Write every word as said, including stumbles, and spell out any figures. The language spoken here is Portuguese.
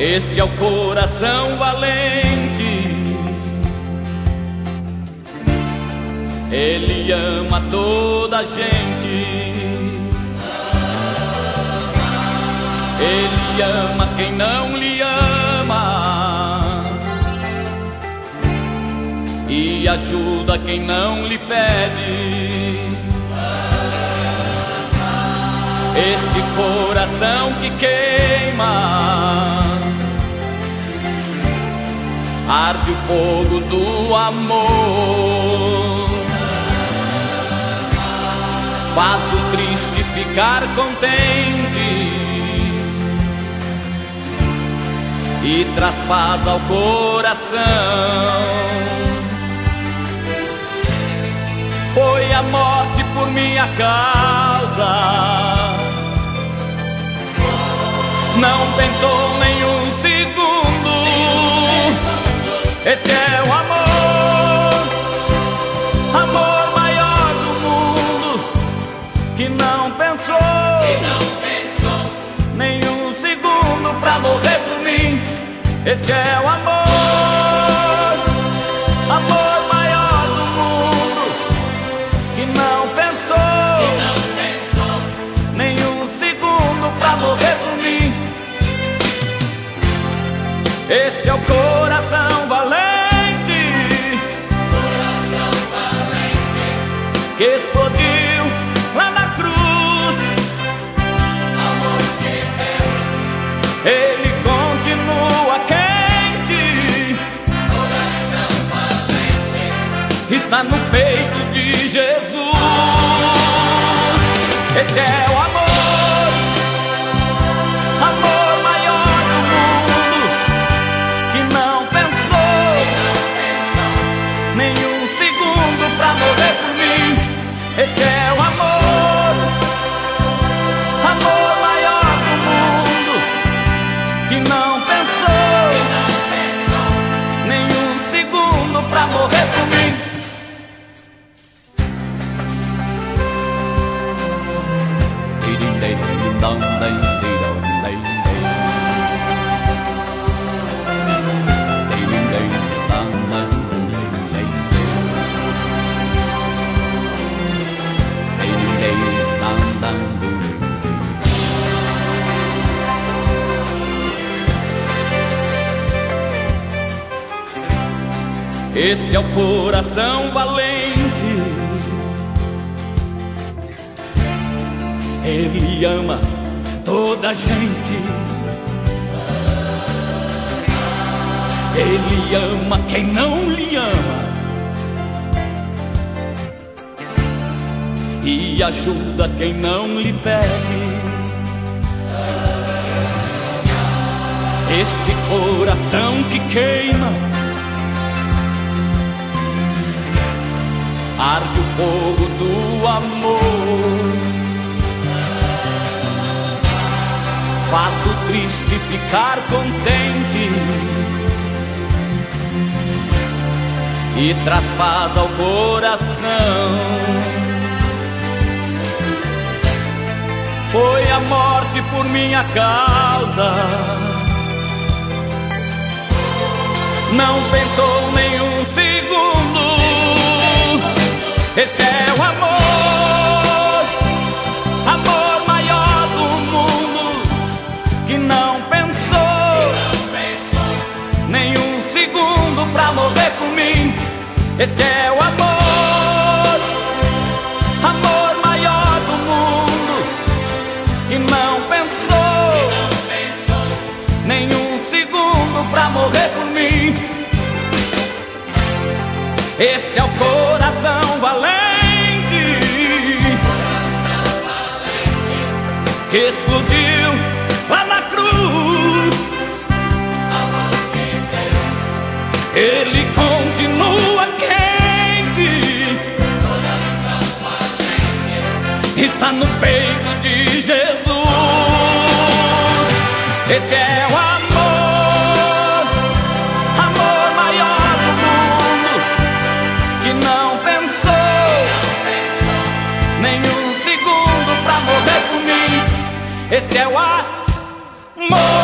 Este é o coração valente, ele ama toda a gente. Ele ama quem não lhe ama e ajuda quem não lhe pede. Este coração que queima, arde o fogo do amor, faz o triste ficar contente e traz paz ao coração. Foi a morte por minha causa, não pensou nenhum segundo. Esse é o amor, amor maior do mundo, que não pensou, que não pensou nenhum segundo pra morrer por mim. Esse é o amor, amor maior do mundo, que não pensou, que não pensou nenhum segundo pra morrer por mim. Este é o coração valente, coração valente, que explodiu lá na cruz. Amor de Deus, ele continua quente. Coração valente, está no peito de Jesus. Este é o amor, amor maior do mundo, que não pensou, que não pensou nenhum segundo pra morrer por mim. Este é o amor, amor maior do mundo, que não pensou, que não pensou nenhum segundo pra morrer por mim. Este é o coração valente, ele ama toda a gente. Ele ama quem não lhe ama e ajuda quem não lhe pede. Este coração que queima, arde o fogo do amor, faz o triste ficar contente e traz paz ao coração. Foi a morte por minha causa, não pensou nenhum segundo. Esse é o amor, amor maior do mundo, que não pensou, que não pensou nenhum segundo pra morrer por mim. Esse é o amor, amor maior do mundo, que não pensou, que não pensou nenhum segundo pra morrer por mim. Este é o coração valente, coração valente, que explodiu lá na cruz. Amor de Deus, ele continua quente. Coração valente, está no peito de Jesus. Este é o amor, não pensou, nenhum segundo pra morrer por mim. Este é o amor.